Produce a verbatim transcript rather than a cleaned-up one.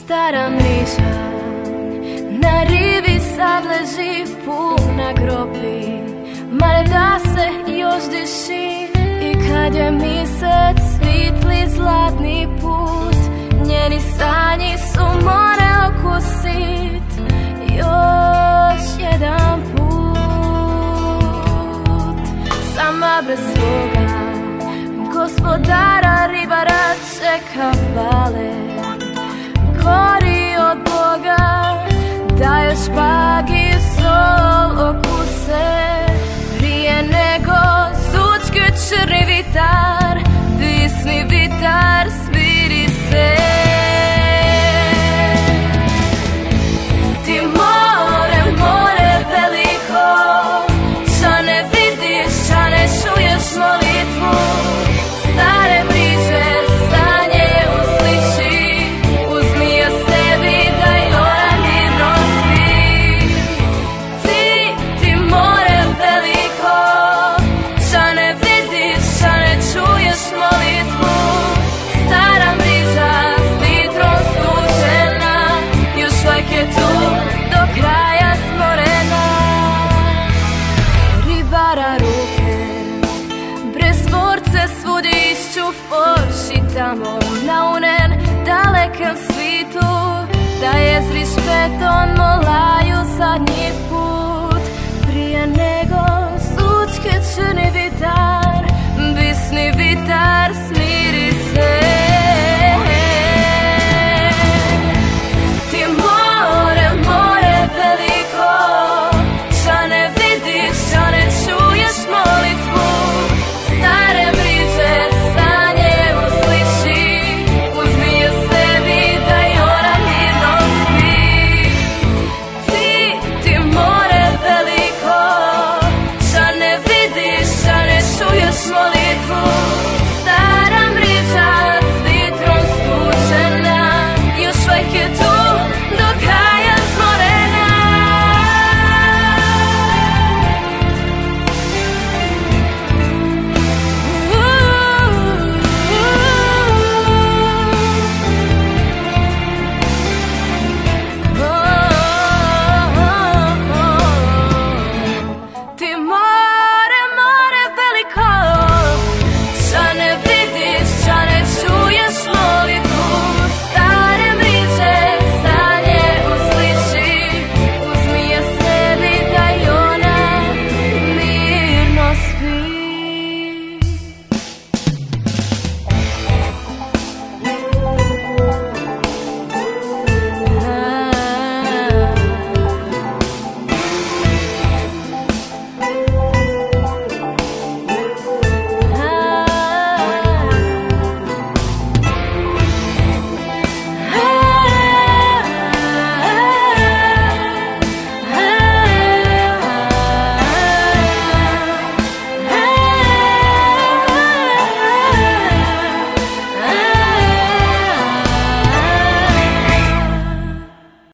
Stara mriža na rivi sad leži puna grobi, ma ne da se još diši. I kad je mjesec svitli zlatni put, njeni sanji su more okusit. Još jedan put, sama bez svoga gospodara ribara čeka vale. Gori od Boga, da još špagi sol okuse, prije nego sučke črni vitar, disni vitar, smiri se. Ti more, more veliko, ča ne vidiš, ča ne čuješ molitvu, stare mriže sanje usliši. Tamo na unen dalekem svitu, da jezriš beton molaju zadnji put, prije nego sučke črni vitar, bisni vitar, smiri se.